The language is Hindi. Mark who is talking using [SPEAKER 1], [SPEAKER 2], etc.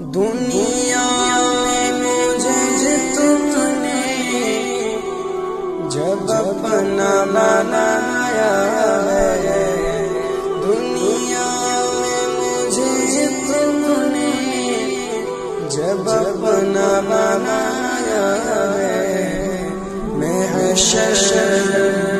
[SPEAKER 1] दुनिया में मुझे तुमने जब अपना बनाया है, दुनिया में मुझे तुमने जब अपना बनाया है, मैं हशर